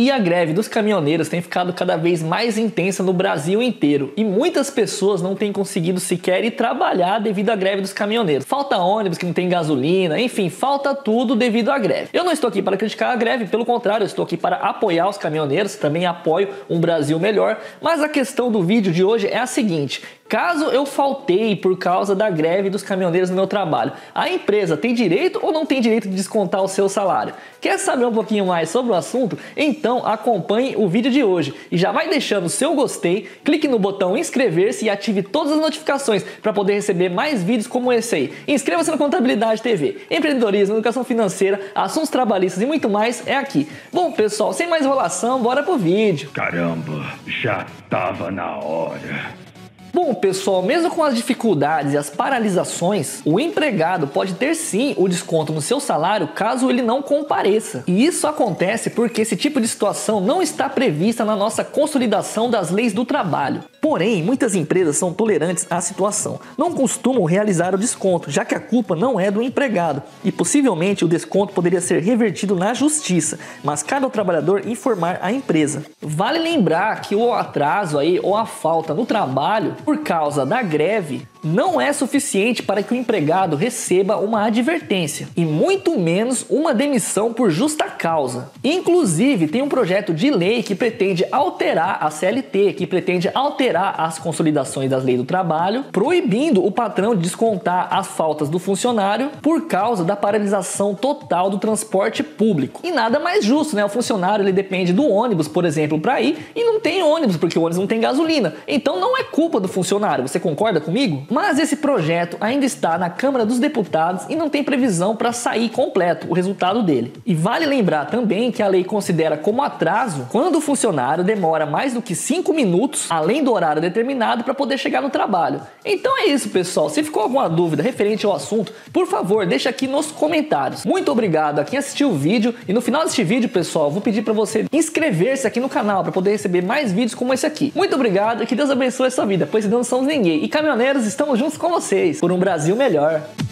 E a greve dos caminhoneiros tem ficado cada vez mais intensa no Brasil inteiro e muitas pessoas não têm conseguido sequer ir trabalhar devido à greve dos caminhoneiros. Falta ônibus que não tem gasolina, enfim, falta tudo devido à greve. Eu não estou aqui para criticar a greve, pelo contrário, eu estou aqui para apoiar os caminhoneiros, também apoio um Brasil melhor, mas a questão do vídeo de hoje é a seguinte: caso eu faltei por causa da greve dos caminhoneiros no meu trabalho, a empresa tem direito ou não tem direito de descontar o seu salário? Quer saber um pouquinho mais sobre o assunto? Então acompanhe o vídeo de hoje e já vai deixando o seu gostei, clique no botão inscrever-se e ative todas as notificações para poder receber mais vídeos como esse aí. Inscreva-se no Contabilidade TV. Empreendedorismo, educação financeira, assuntos trabalhistas e muito mais é aqui. Bom pessoal, sem mais enrolação, bora pro vídeo. Caramba, já tava na hora. Bom pessoal, mesmo com as dificuldades e as paralisações, o empregado pode ter sim o desconto no seu salário caso ele não compareça. E isso acontece porque esse tipo de situação não está prevista na nossa consolidação das leis do trabalho. Porém, muitas empresas são tolerantes à situação, não costumam realizar o desconto, já que a culpa não é do empregado e possivelmente o desconto poderia ser revertido na justiça, mas cabe ao trabalhador informar a empresa. Vale lembrar que o atraso aí ou a falta no trabalho por causa da greve não é suficiente para que o empregado receba uma advertência e muito menos uma demissão por justa causa. Inclusive, tem um projeto de lei que pretende alterar a CLT, que pretende alterar as consolidações das leis do trabalho, proibindo o patrão de descontar as faltas do funcionário por causa da paralisação total do transporte público. E nada mais justo, né? O funcionário ele depende do ônibus, por exemplo, para ir e não tem ônibus porque o ônibus não tem gasolina. Então não é culpa do funcionário. Você concorda comigo? Mas esse projeto ainda está na Câmara dos Deputados e não tem previsão para sair completo o resultado dele. E vale lembrar também que a lei considera como atraso quando o funcionário demora mais do que 5 minutos, além do horário determinado, para poder chegar no trabalho. Então é isso, pessoal. Se ficou alguma dúvida referente ao assunto, por favor, deixa aqui nos comentários. Muito obrigado a quem assistiu o vídeo e no final deste vídeo, pessoal, eu vou pedir para você inscrever-se aqui no canal para poder receber mais vídeos como esse aqui. Muito obrigado e que Deus abençoe a sua vida, pois não somos ninguém. E caminhoneiros, estamos juntos com vocês por um Brasil melhor.